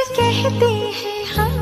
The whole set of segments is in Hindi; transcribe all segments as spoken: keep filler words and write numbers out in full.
कहते हैं हम,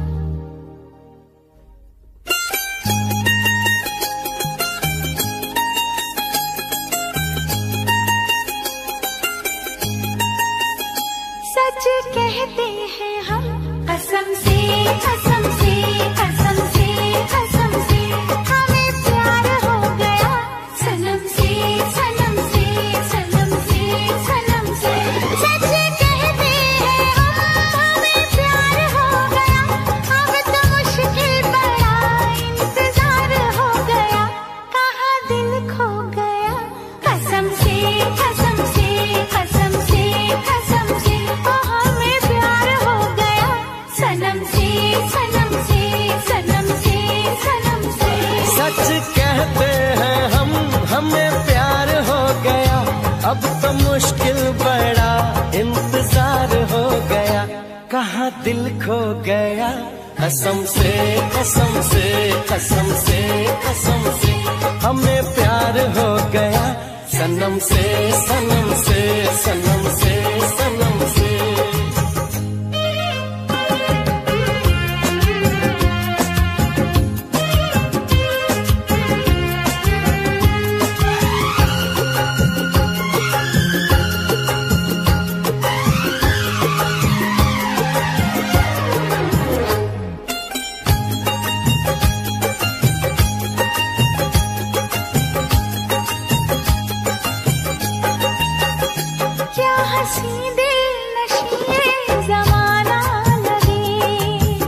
सच कहते हैं हम, कसम से कसम से कसम से कसम से हमें प्यार हो गया, सनम से सनम से सनम से सनम से सच कहते हैं हम, हमें प्यार हो गया, अब तो मुश्किल बड़ा इंतजार हो गया, कहाँ दिल खो गया, कसम से कसम से कसम से कसम से ओ हमें प्यार हो गया, सनम से सनम से सनम से सनम से सच कहते हैं हम, हमें प्यार हो गया, अब तो मुश्किल बड़ा इंतजार हो गया, कहाँ दिल खो गया, कसम से कसम से कसम से कसम से हमें प्यार हो गया, सनम से सनम से सनम से सनम से। क्या हंसी दिल नशीए ज़माना लगे,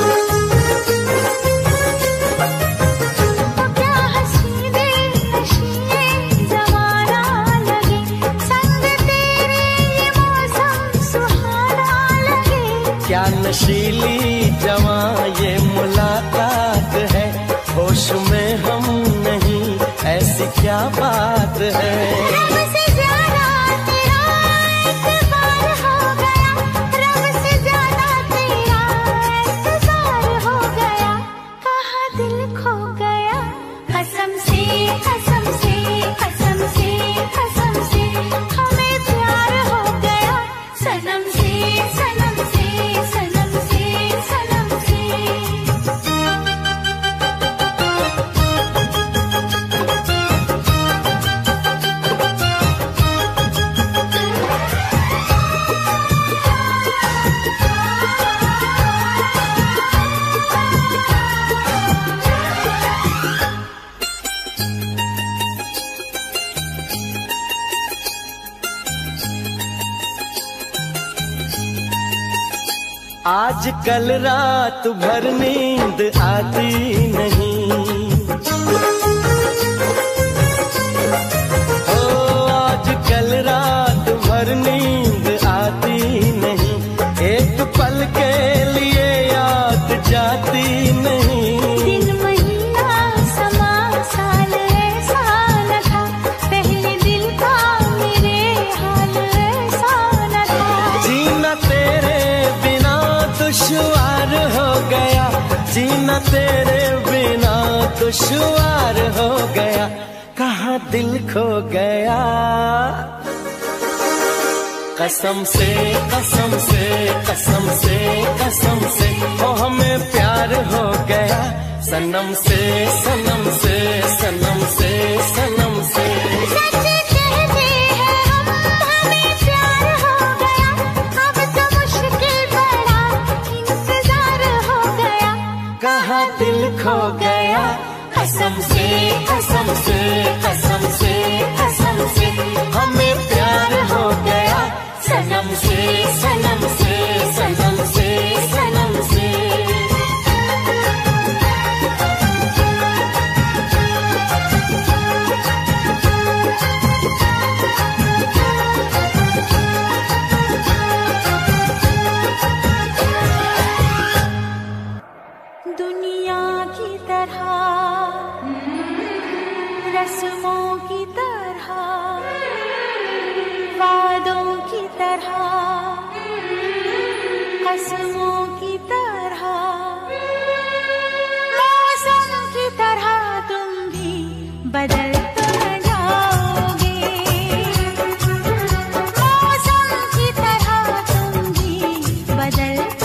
क्या हंसी दिल नशीए ज़माना लगे, संग तेरे ये मौसम सुहाना लगे, क्या नशीली जवां ये मुलाकात है, होश में हम नहीं ऐसी क्या बात है, रब से ज्यादा तेरा एतबार हो गया, रब से ज्यादा तेरा एतबार हो गया, कहाँ दिल खो गया, कसम से कसम से कसम से कसम से हमें प्यार हो गया, सनम से सनम से सनम से सनम से। आज कल रात भर नींद आती नहीं, ओ आज कल रात भर नींद आती नहीं, एक पल के लिए याद जाती नहीं, दिन महीना समा साल ऐसा न था, पहले दिल का मेरे हाल ऐसा न था, जीना तेरे बिना दुश्वार हो गया, जीना तेरे बिना दुश्वार हो गया, कहाँ दिल खो गया, कसम से कसम से कसम से कसम से ओ हमें प्यार हो गया, सनम से सनम से सनम से सनम से। सच कहते हैं हम, हमें प्यार हो गया, अब तो मुश्किल बड़ा इंतजार हो गया, कहाँ दिल खो गया, कसम से कसम से कसम से कसम से हमें प्यार हो गया, सनम से सनम से सनम से सनम से। दुनिया की तरह, रस्मों की तरह, वादों की तरह, कसमों की तरह, मौसम की तरह तुम भी बदल तो न जाओगे, मौसम की तरह तुम भी बदल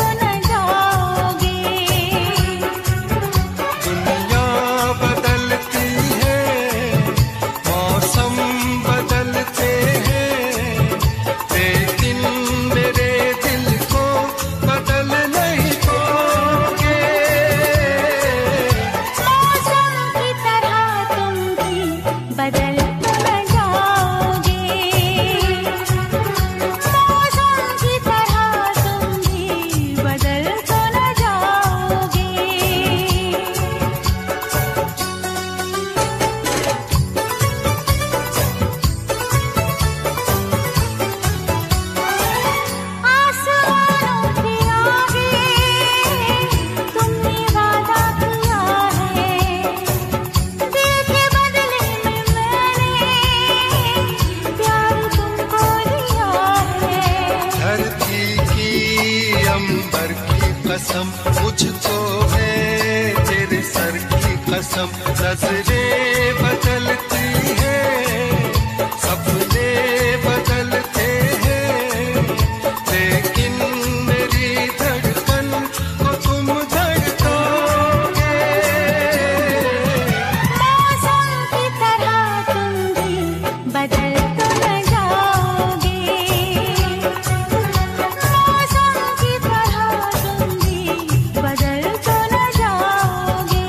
नजरें बदलती हैं, सपने बदलते हैं, लेकिन मेरी धड़कन को तुम धड़कोगे। मौसम की तरह तुम भी बदल तो न जाओगे, मौसम की तरह तुम भी बदल तो न जाओगे।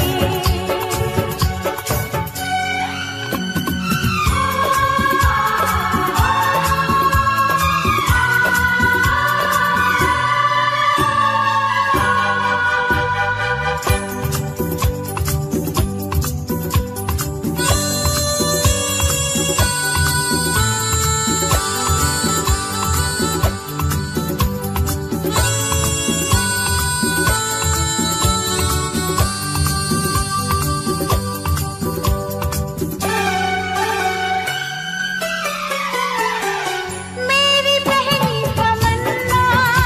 मेरी पहली तमन्ना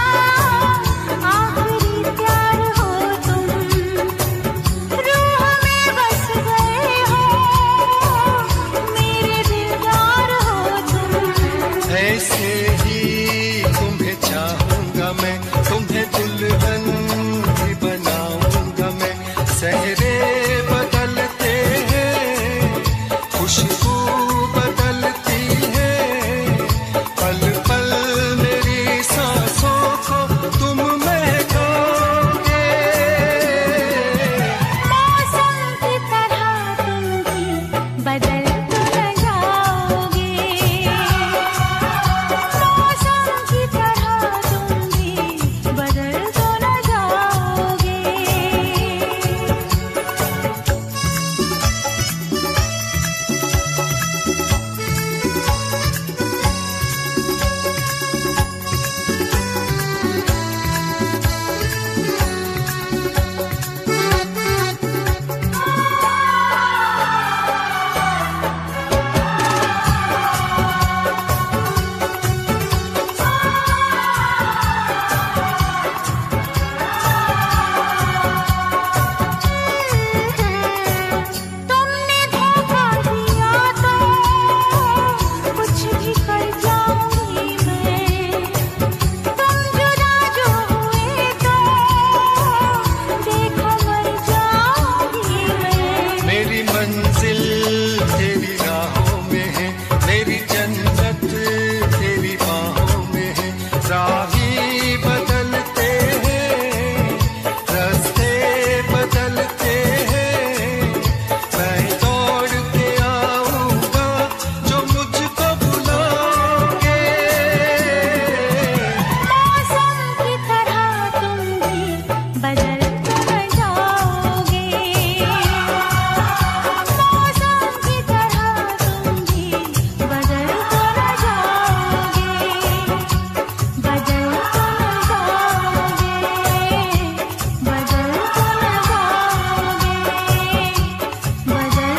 आखिरी प्यार हो तुम, रूह में बस गए हो, मेरे दिलदार हो तुम। ऐसे ही तुम्हें चाहूंगा मैं, तुम्हें दुल्हन भी बनाऊंगा मैं। सहरे बदलते हैं, खुशबू बदलती है, पल पल मेरी सांसों को तुम महकोगे। मौसम की तरह तुम भी बदल तो न जाओगे, मौसम की तरह तुम भी बदल तो न जाओगे। तुमने धोखा दिया तो कुछ भी कर जाऊंगी मैं, तुम जुदा जो हुए तो देखो मर जाऊंगी मैं। मेरी मंजिल तेरी राहों में है, मेरी जन्नत तेरी बाहों में है। राही बदलते हैं, रास्ते बदलते हैं, मैं दौड़ के आऊंगा जो मुझको बुलाओगे। मौसम की तरह तुम भी बदल तो न जाओगे, मौसम की तरह तुम भी बदल तो न जाओगे, बदल तो न जाओगे, बदल तो न जाओगे, बदल तो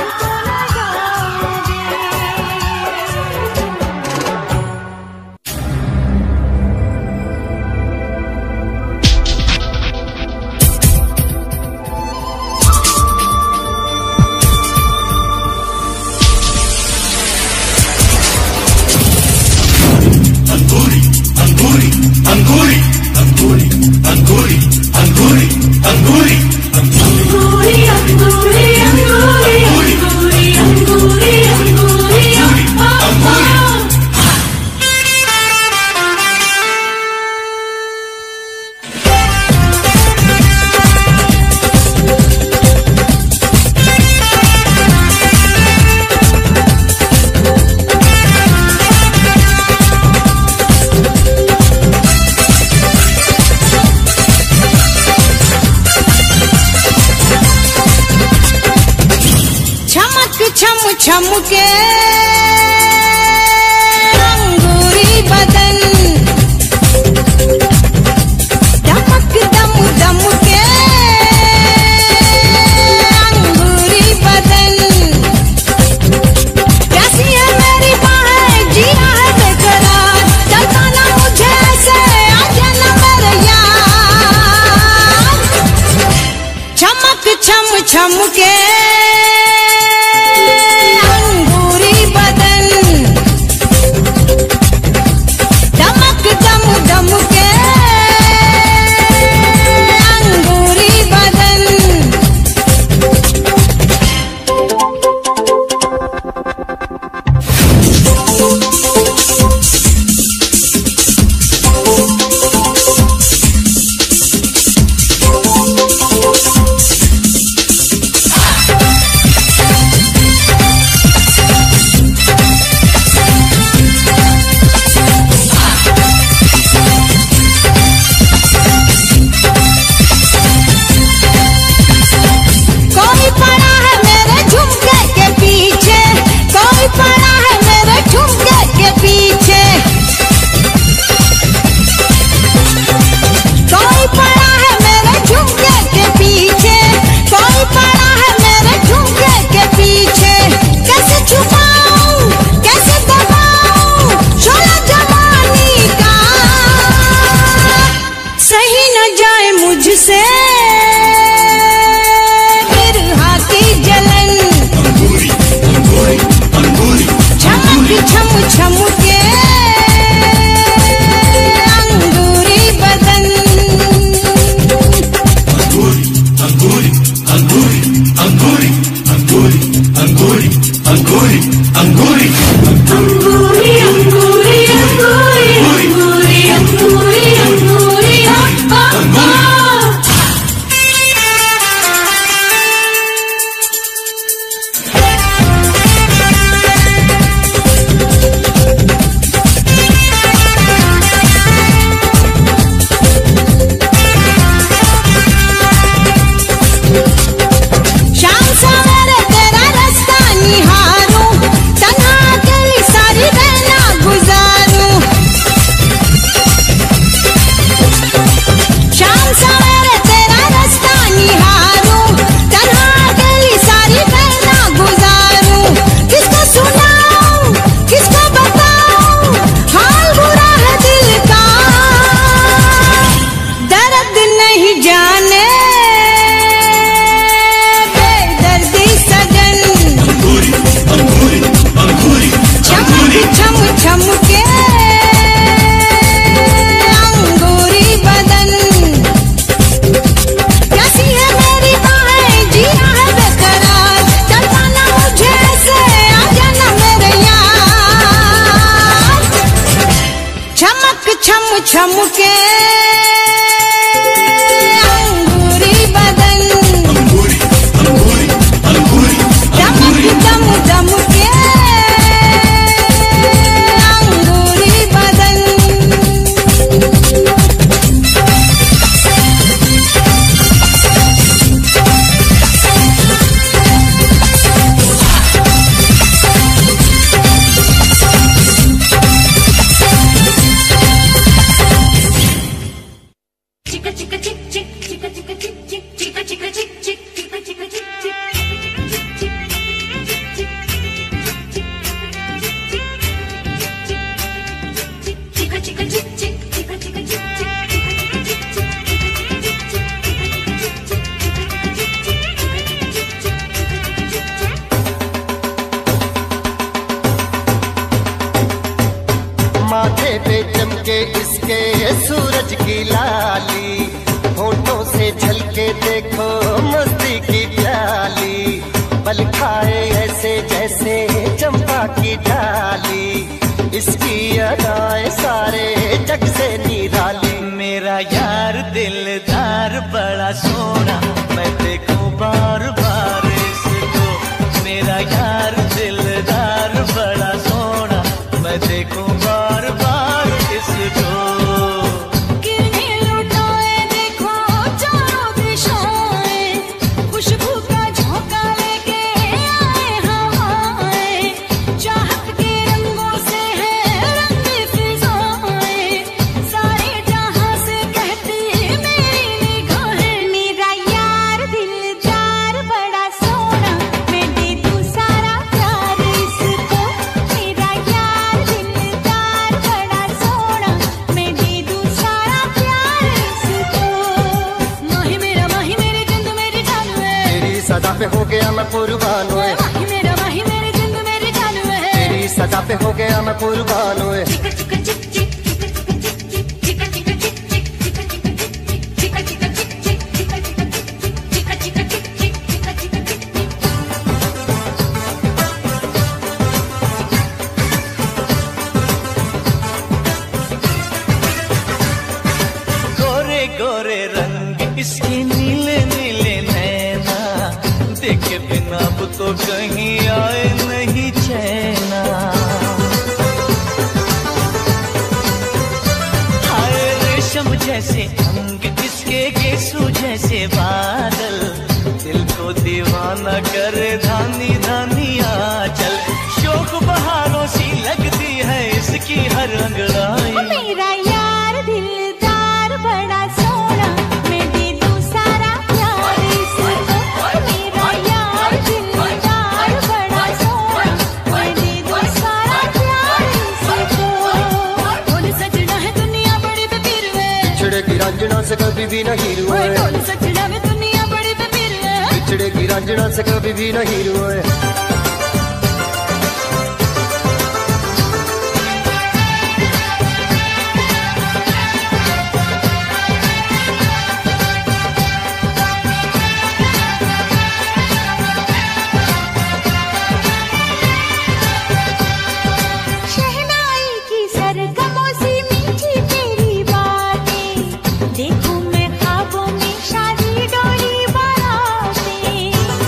छम के अंगूरी बदन, दमक दम दम के अंगूरी बदन। कैसी है मेरी बाहें, जिया है बेकरार, चलता ना मुझे ऐसे, आजा ना मेरे यार। चमक छम छम के चमक छम छम के अंगूरी बदन, चमक दम दम के अंगूरी बदन। माथे पे चमके इसके सूरज की लाली, होठों से झलके देखो मस्ती की प्याली, पल खाए ऐसे जैसे चंपा की डाली, इसकी अदाएं सारे जग से निराली। मेरा यार दिलदार बड़ा सोना, मैं देखूं बार बार इसको। मेरा यार दिलदार बड़ा सोना, मैं देखूं बार बार इसको। किरणें लुटाए देखो चारों दिशाएं, खुशबू का झोंका लेके आए हवाएं, चाहत के रंगों से है रंगी फिजाएं, सारे जहां से कहती मेरी निगाहें। मेरा यार दिलदार बड़ा सोना, मैं दे दूं सारा प्यार इसको। मेरा यार दिलदार बड़ा सोना, मैं दे दूं सारा प्यार इसको। माही मेरा माही मेरे जिंद मेरी जान है, तेरी सदा पे हो गया मैं कुर्बान हुए। माही मेरा माही मेरे जिंद मेरी जान है, तेरी सदा पे हो गया मैं कुर्बान हुए। गोरे गोरे रंग इसके नीले नीले नैना, देखे बिना अब तो कहीं आए नहीं चैना। हाय रेशम जैसे अंग इसके, गेसू जैसे बादल, दिल को दीवाना करे धानी धानी आंचल। शोक बहारों सी लगती है इसकी हर अंगड़ाई। मेरा यार दिलदार बड़ा सोना, मैं दे दूं सारा प्यार इसको। मेरा यार दिलदार बड़ा सोना, मैं दे दूं सारा प्यार इसको। ढोल सजना है दुनिया बड़ी बेपीर है, बिछड़ेगी रांझना से कभी भी नहीं रुए। ढोल सजना है दुनिया बड़ी बेपीर है, बिछड़ेगी रांझना से कभी भी नहीं रुए। शहनाई की सरगमों से मीठी तेरी बातें, देखूं मैं ख्वाबों में शादी डोली बारातें।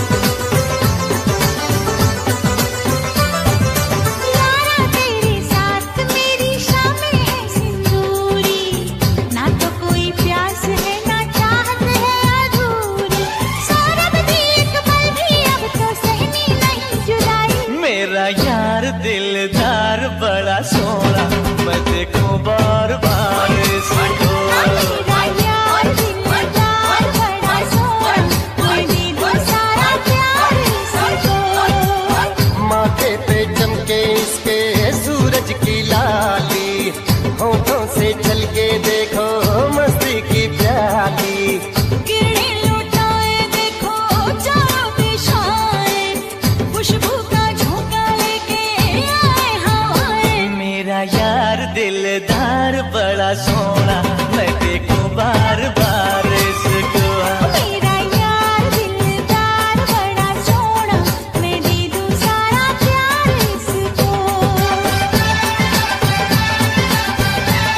यारा तेरे साथ मेरी शामें है सिंदूरी, ना तो कोई प्यास है ना चाहत है अधूरी। सौरभ दी एक पल भी अब तो सहनी नहीं जुदाई। मेरा यार दिलदार बड़ा सोना, मैं देखूं बार बार इसको। मेरा यार दिलदार बड़ा सोना, मैं दे दूं सारा प्यार इसको। माथे पे चमके इसके सूरज की लाली, होठों से झलके देखो मस्ती की प्याली। किरणें लुटाए देखो चारों दिशाएं, खुशबू का झोंका लेके आए हवाएं। मेरा यार दिलदार बड़ा सोना, मैं देखूं बार बार इसको। मेरा यार दिलदार बड़ा सोना, मैं दे दूं सारा प्यार इसको।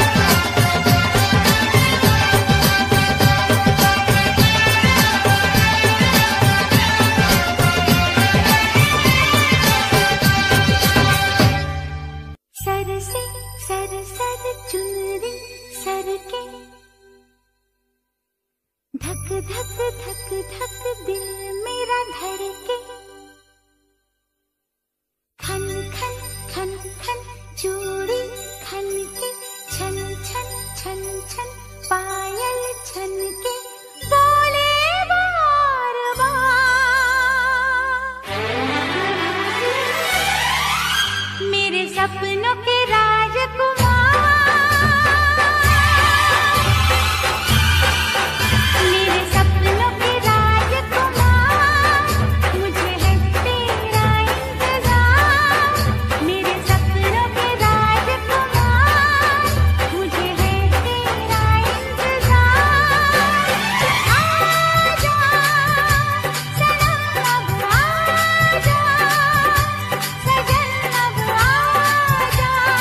से सर सर चुनरी सर के, धक धक धक धक दिल मेरा धड़के, खन खन खन खन चूड़ी खन के, छन छन छन छन पायल छन के, बोले बार बार मेरे सपनों के राजकुमार, मेरे सपनों के राजकुमार, मुझे है तेरा इंतजार, मेरे सपनों के राजकुमार, मुझे है तेरा इंतजार। आजा सनम अब आजा, सजन अब आजा,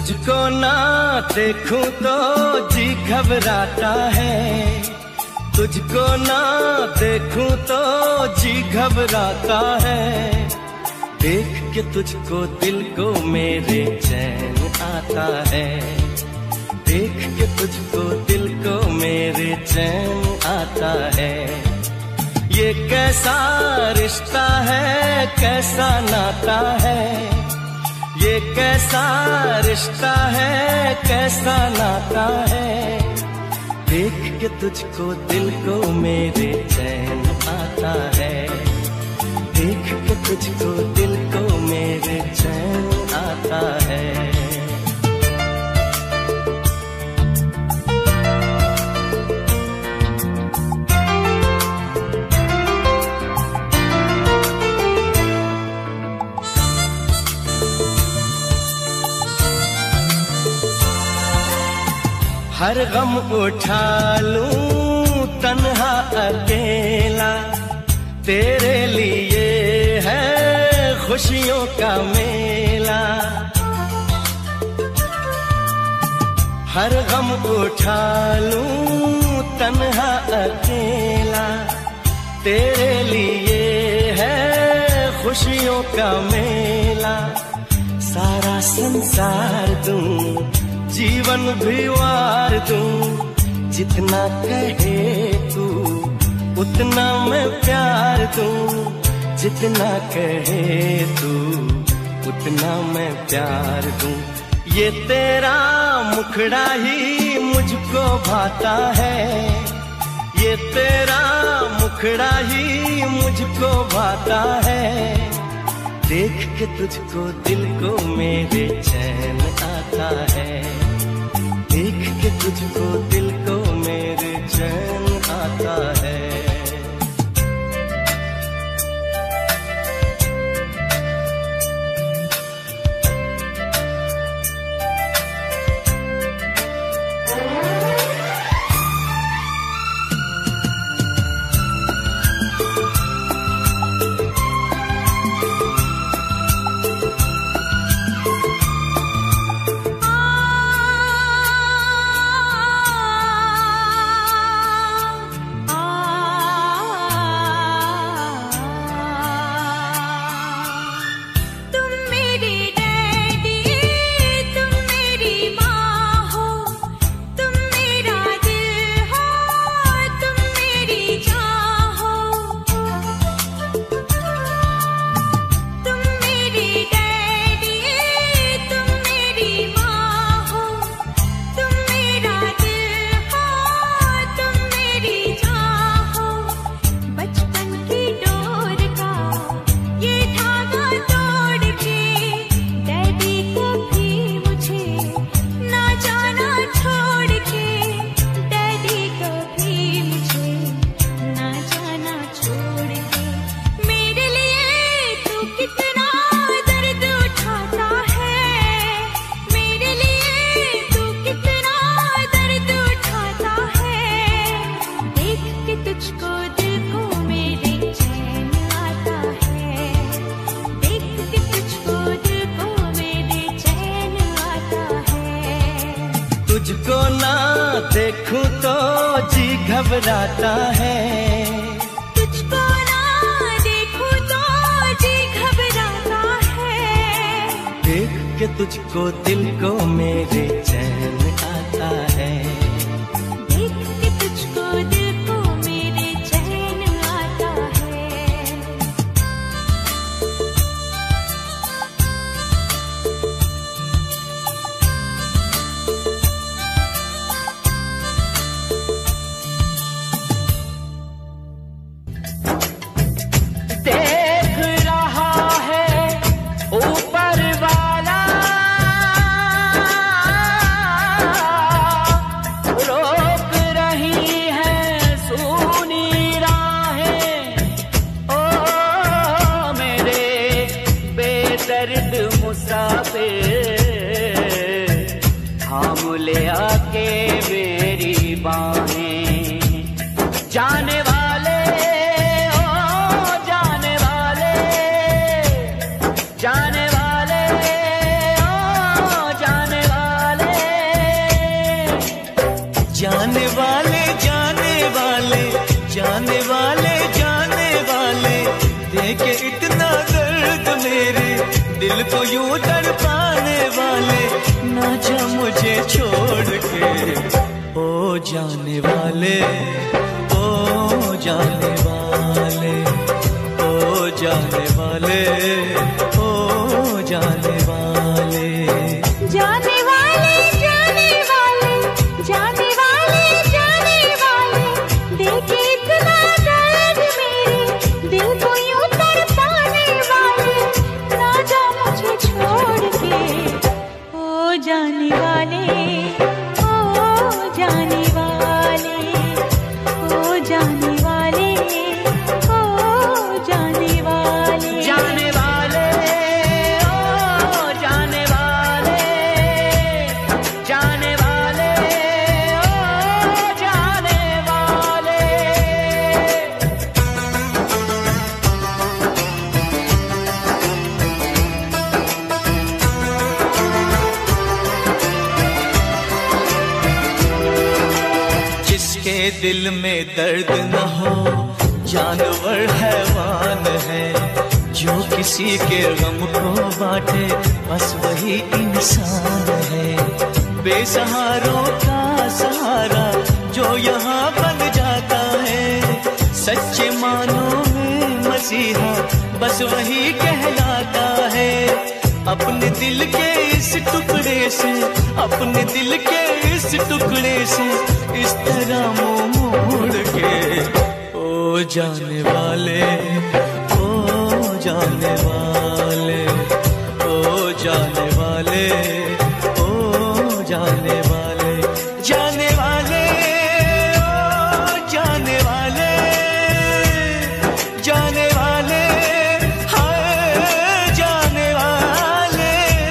तुझको ना देखूं तो जी घबराता है, तुझको ना देखूं तो जी घबराता है। देख के तुझको दिल को मेरे चैन आता है, देख के तुझको दिल को मेरे चैन आता है। ये कैसा रिश्ता है, कैसा नाता है, ये कैसा रिश्ता है, कैसा नाता है। देख के तुझको दिल को मेरे चैन आता है, देख के तुझको दिल को मेरे चैन आता है। हर गम उठा लूं तन्हा अकेला, तेरे लिए है खुशियों का मेला। हर गम उठा लूं तन्हा अकेला, तेरे लिए है खुशियों का मेला। सारा संसार दूं, जीवन भी वार दूं, जितना कहे तू उतना मैं प्यार दूं, जितना कहे तू उतना मैं प्यार दूं। ये तेरा मुखड़ा ही मुझको भाता है, ये तेरा मुखड़ा ही मुझको भाता है। देख के तुझको दिल को मेरे चैन आता है, देख के तुझको दिल को मेरे चैन आता है। तुझको ना देखूं तो जी घबराता है, तुझको ना देखूं तो जी घबराता है। देख के तुझको दिल को मेरे चैन आता है, देख के तुझको दिल को मेरे चैन आता है। देख रहा है ऊपर वाला जाने वाले जाने वाले जाने वाले जाने वाले देखे इतना दर्द मेरे दिल को यूं तड़पाने वाले, ना जा मुझे छोड़ के ओ जाने वाले, ओ जाने वाले, ओ जाने वाले, ओ जाने वाले। जाने वाले जाने वाले जाने वाले जाने वाले देखे इतना दर्द मेरे दिल को यूं तड़पाने वाले, ना जा मुझे छोड़ के ओ जाने वाले, ओ जाने वाले, ओ जाने वाले, ओ जाने वाले। जाने वाले ओ जाने वाले, जाने वाले ओ जाने वाले। जिसके दिल में दर्द न हो जानवर हैवान है, जो किसी के गम को बांटे बस वही इंसान है। बेसहारों का सहारा जो यहाँ बन जाता है, सच्चे मानों में मसीहा बस वही कहलाता है। अपने दिल के इस टुकड़े से, अपने दिल के इस टुकड़े से इस तरह मुंह मोड़ के ओ जाने वाले, ओ जाने वाले, ओ जाने वाले, ओ जाने वाले। जाने वाले ओ जाने वाले, जाने वाले हाय जाने वाले।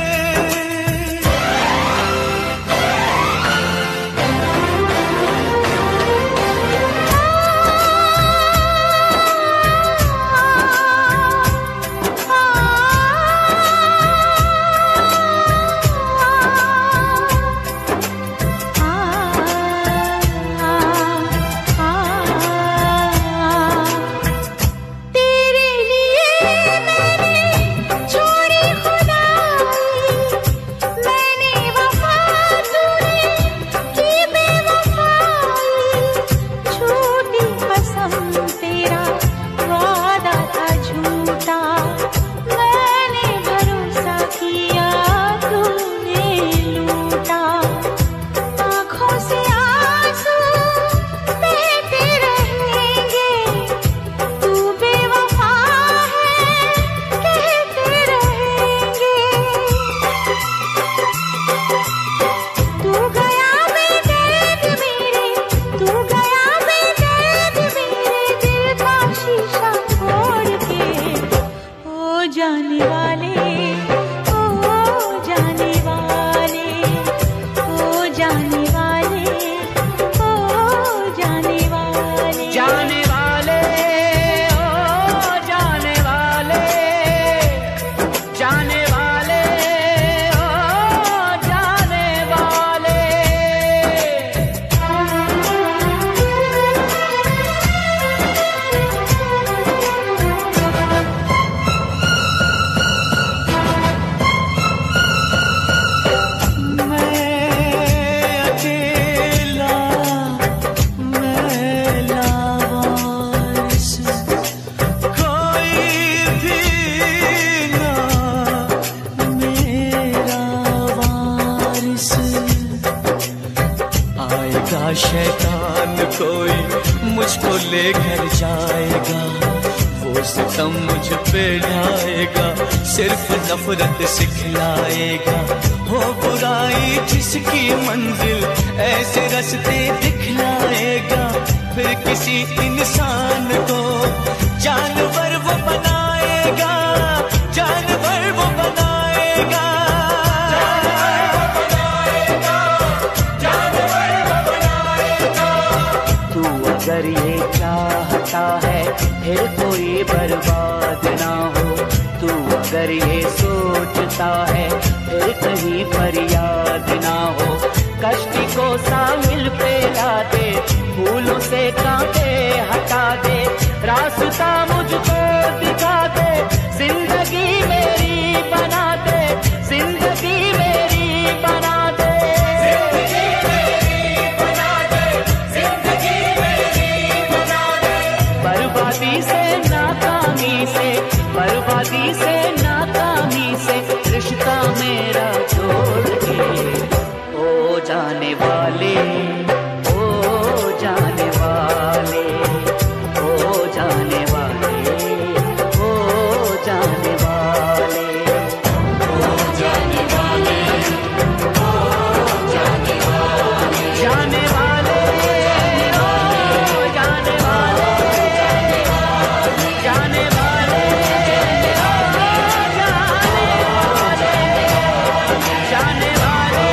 तेरे लिए मैंने छोड़ी खुदाई, मैंने वफा तूने की बेवफाई, झूठी कसम तेरा वादा था झूठा, मैंने भरोसा किया तूने लूटा। आँखों से आंसू बहते रहेंगे, तू बेवफा है कहते रहेंगे। तू गया बेदर्द मेरे, तू गया बेदर्द मेरे दिल का शीशा तोड़ के ओ जाने वाले, ओ जाने वाले, ओ जाने वाले, ओ जाने वाले। जाने वाले ओ जाने वाले, जाने वाले ओ जाने वाले। मैं अकेला, मैं लावारिस, कोई भी ना मेरा वारिस। आएगा शैतान कोई मुझको लेकर जाएगा, वो सितम मुझ पे ढाएगा, सिर्फ नफरत सिखलाएगा। हो बुराई जिसकी मंजिल ऐसे रास्ते दिखलाएगा, फिर किसी इंसान को जानवर वो बनाएगा, जानवर वो बनाएगा, जानवर वो बनाएगा। तू अगर ये चाहता है फिर कोई बर्बाद ना हो, तू अगर ये सोचता है फिर कहीं फरियाद ना हो, कश्ती को साहिल पे ला दे, फूलों से कांटे हटा दे, रास्ता मुझको दिखा दे, जिंदगी मेरी बना दे, जिंदगी मेरी बना दे, जिंदगी मेरी बना दे, जिंदगी मेरी बना दे। बर्बादी से नाकामी से, बर्बादी से नाकामी से रिश्ता मेरा छोड़ के ओ जाने वाले, ओ जाने वाले, ओ जाने वाले, ओ जाने वाले, ओ जाने वाले, ओ जाने वाले, जाने वाले, ओ जाने वाले, जाने वाले, जाने वाले,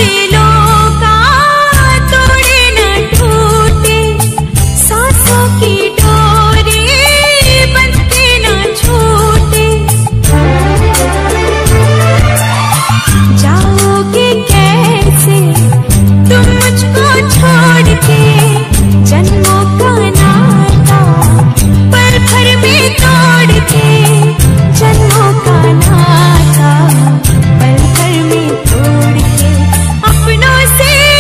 दिलों का तोड़े न टूटे, सांसों की डोरी बंध के न छूटे। जाओगे कैसे तुम मुझको छोड़ के, जन्मों का नाता पल भर में तोड़ के, जन्मों का नाता पल भर में तोड़ के, अपनों से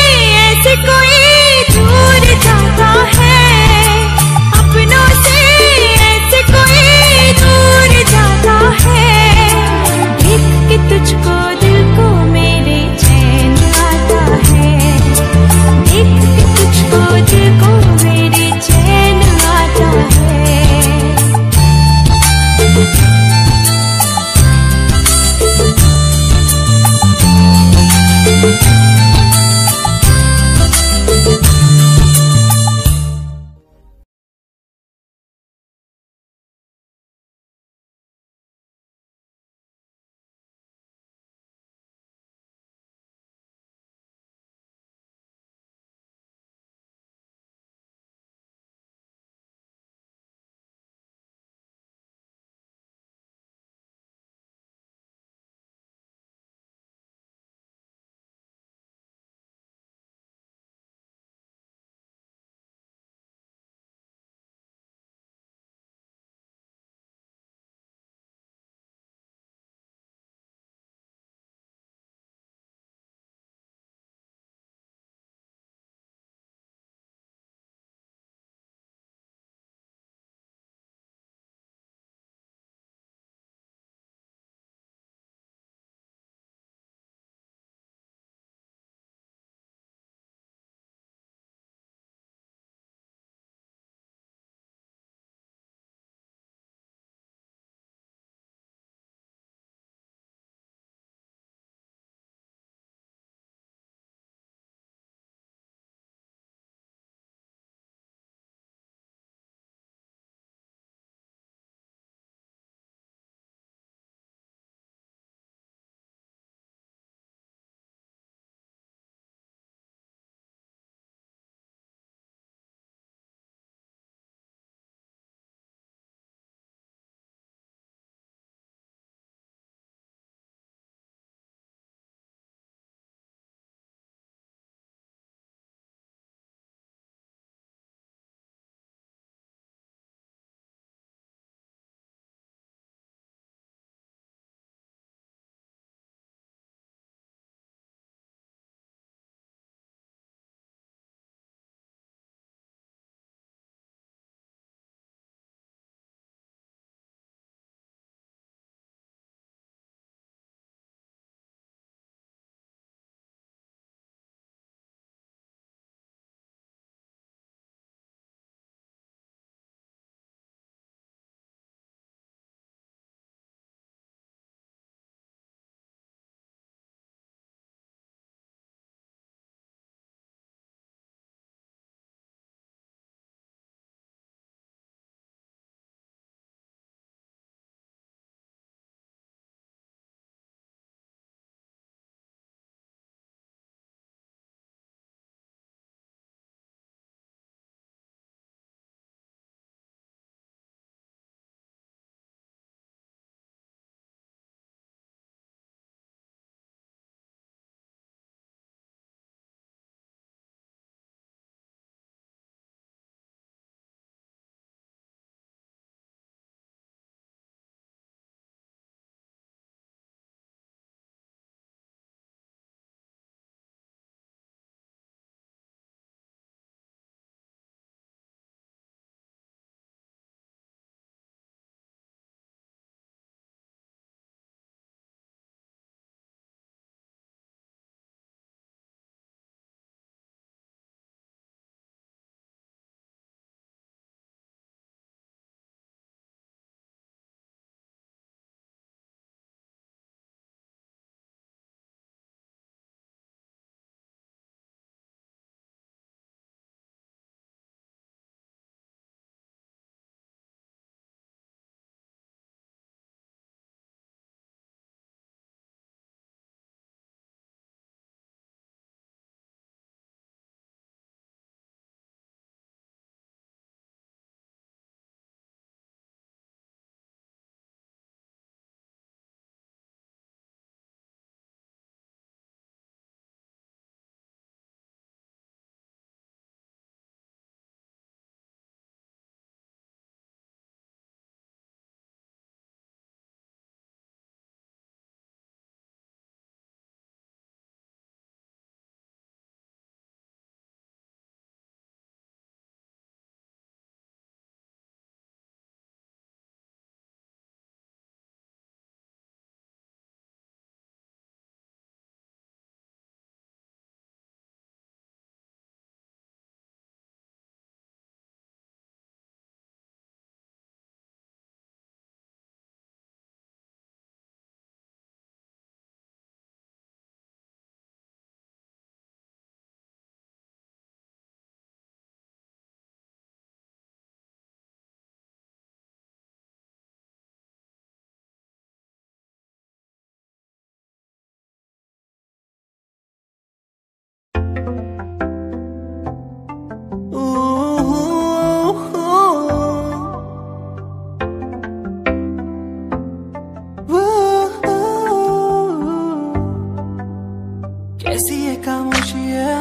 कैसी ये खामोशी है,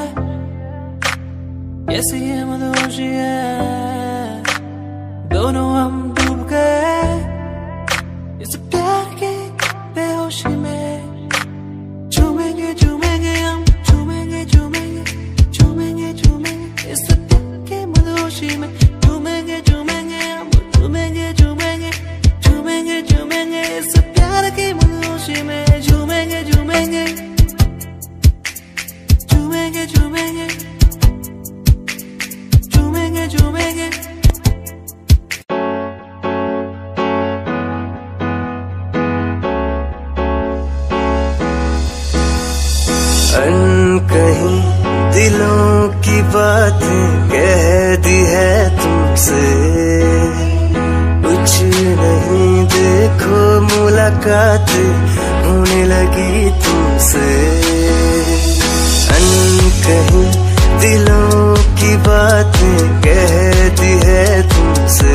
कैसी ये मदहोशी है, दोनों हम डूब गए इस प्यार के बेहोशी में। झूमेंगे झूमेंगे हम, झूमेंगे झूमेंगे झूमेंगे झूमेंगे इस प्यार के मदहोशी में। झूमेंगे झूमेंगे हम, झूमेंगे झूमेंगे झूमेंगे झूमेंगे इस प्यार की मदहोशी में। झूमेंगे झूमेंगे झूमेंगे झूमेंगे झूमेंगे झूमेंगे। अनकहीं दिलों की बातें कह दी है तुमसे, कुछ नहीं देखो मुलाकात होने लगी तुमसे। अनकहीं दिलों की बातें कह दी है तुमसे,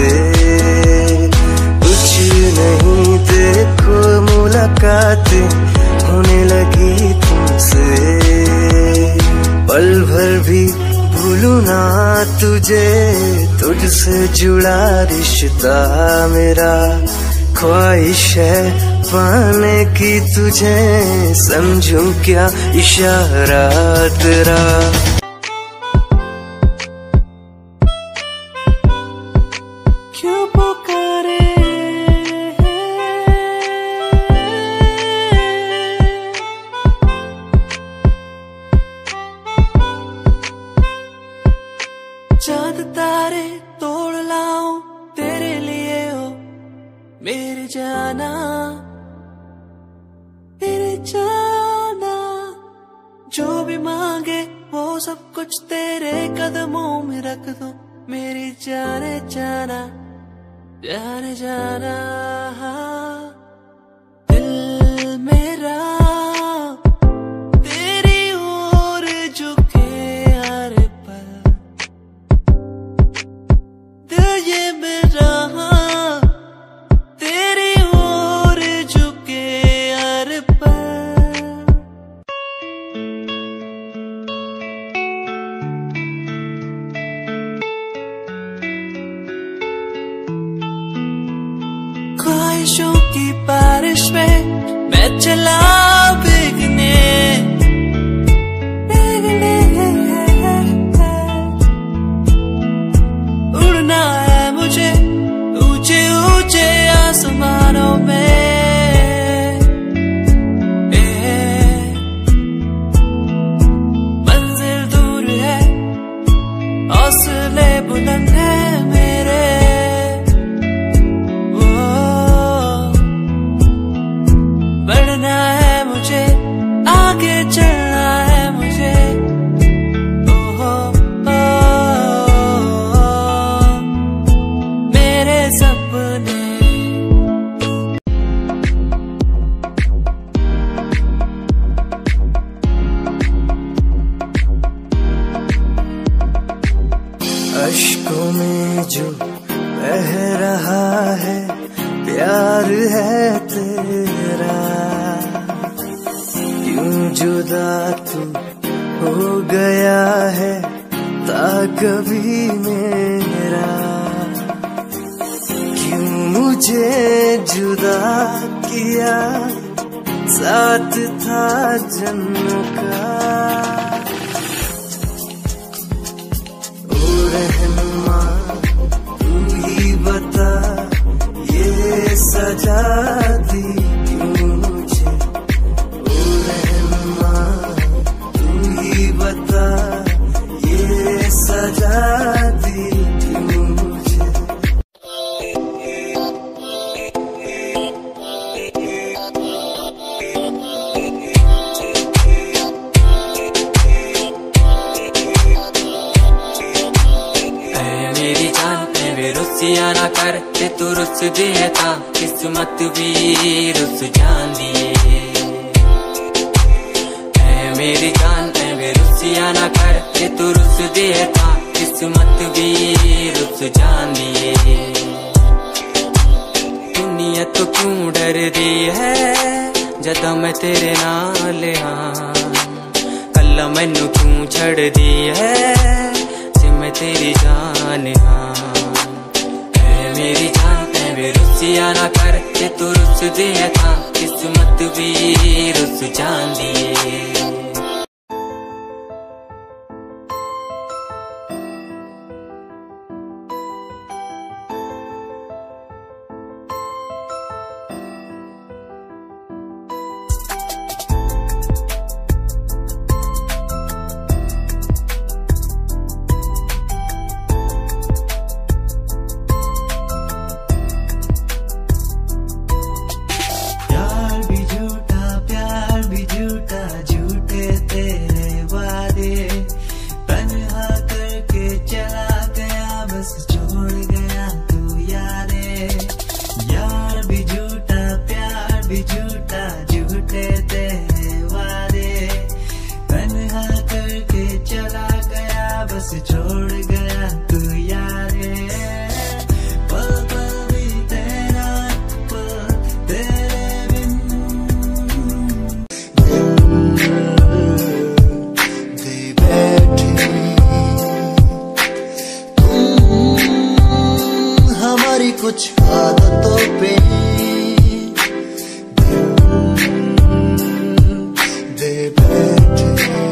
कुछ नहीं देखो मुलाकात होने लगी तुमसे। पल भर भी भूलूं ना तुझे, तुझसे जुड़ा रिश्ता मेरा। ख्वाहिश है पाने की तुझे, समझूं क्या इशारा तेरा। क्यों पुकारे चांद तारे तोड़ लाऊं तेरे लिए हो मेरी जाना, मेरी जाना। जो भी मांगे वो सब कुछ तेरे कदमों में रख दूं मेरी जाने जाना, जाने जाना। दिल मेरा तेरी ओर झुके हर पल, दिल ये मेरा तेरी ओर झुके हर पल। ख्वाहिशों की बारिश में मैं चला भीगने, भीगने उड़ना है मुझे ऊंचे ऊंचे आसमानों में। मंजिल दूर है हौसले बुलंद है मेरे, बढ़ना है मुझे आगे चलना है मुझे। ओहो ओ, मेरे सपने अश्कों में जो बह रहा है प्यार है तेरा। क्यों जुदा तू हो गया है ता कभी मेरा, क्यों मुझे जुदा किया साथ था जन्म का। ओ रहनुमा तू ही बता ये सजा दी क्यों मुझे। ओ रहनुमा तू ही बता ये सजा दी क्यों मुझे। मेरी जान पे वे रुसिया ना कर ते तू रुस दिए था, किस्मत भी रुस जान दिए। मेरी जान पे वे रुसिया ना कर ते तू रुस दिए था, किस्मत भी रुस जान दिए। दुनिया तो क्यों डर दी है जदा मैं तेरे नाल हाँ, मैनू क्यों छड़ दी है जे मैं तेरी जान हाँ ऐ मेरी जान ते वे रुसिया ना कर जे तू रुस दी है था किस्मत भी रुस जांदी है। छोड़ गया तू यारे पल पल भी तेरा पल तेरे बिन दे बैठे तुम हमारी कुछ आदतों पे दे बैठे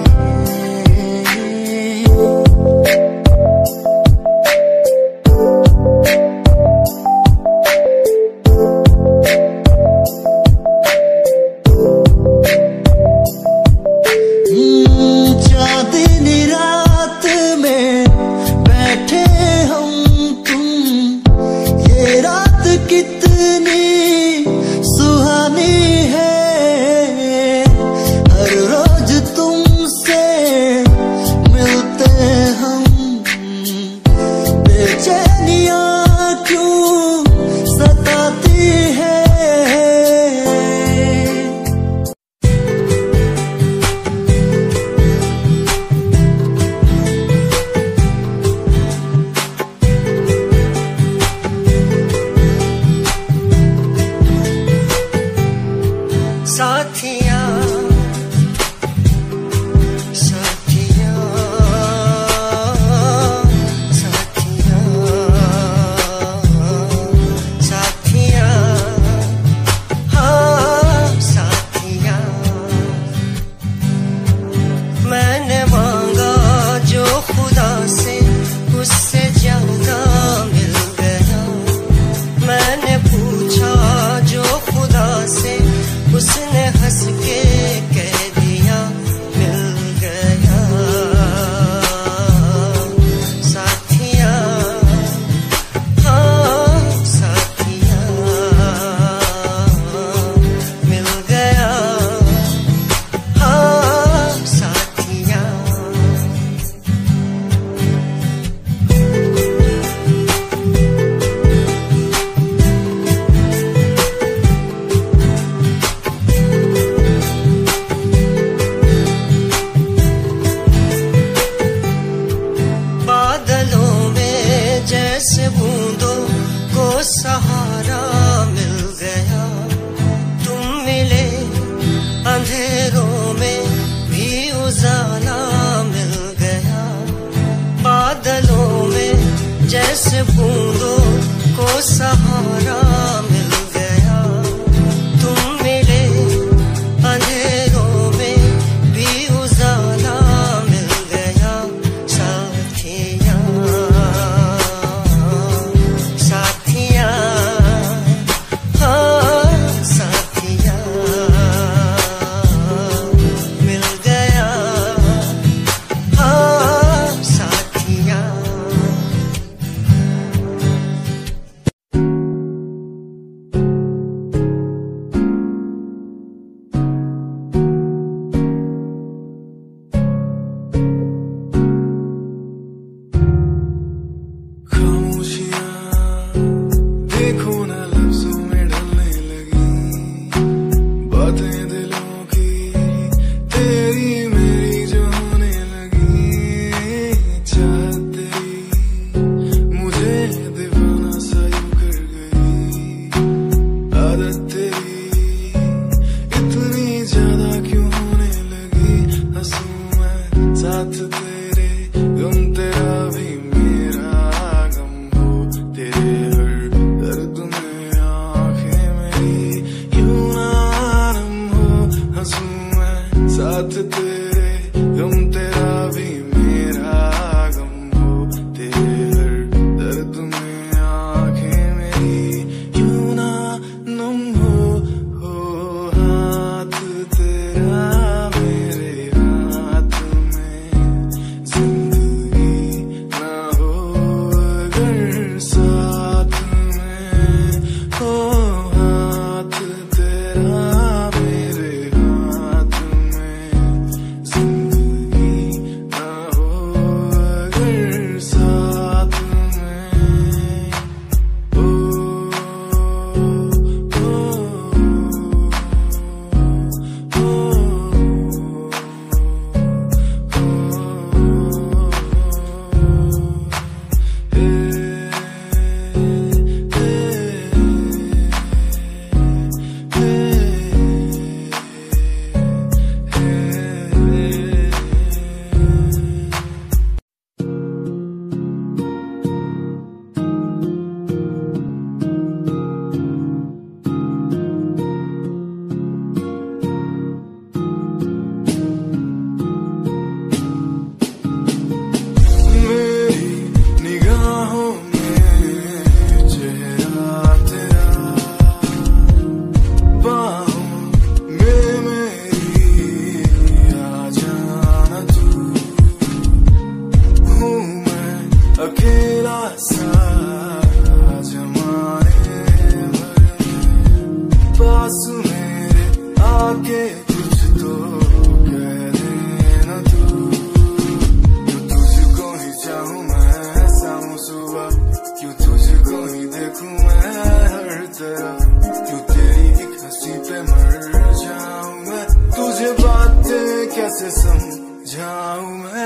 जैसे बूंदों को सहारा मिल गया, तुम मिले अंधेरों में भी उजाला मिल गया। साथिया साथिया हाँ साथिया मिल गया हाँ साथिया। साथ तेरे गम तेरा भी मेरा गम हो, तेरे हर दर्द में आंखें मेरी यूं ना नम हो, हंसूं मैं साथ तेरे गम तेरा भी मेरा गम हो, तेरे हर दर्द में आंखें मेरी यूं ना नम हो, हो हाथ तेरा मेरे हाथ में, जिंदगी ना हो अगर साथ में, हो हाथ तेरा मेरे हाथ में, जिंदगी ना हो अगर साथ में, ओ, ओ, मेरी निगाहों में चेहरा तेरा, बाहों में मेरी आ जाना तू, हूँ मैं अकेला सा जमाने भर में, पास मेरे आके कुछ तो कह देना तू, क्यों तुझको ही चाहूं मैं शाम सुबह, क्यों तुझको ही देखूं मैं हर तरफ, क्यों तेरी एक हंसी पे मर जाऊं मैं, तुझे बातें कैसे समझाऊं मैं।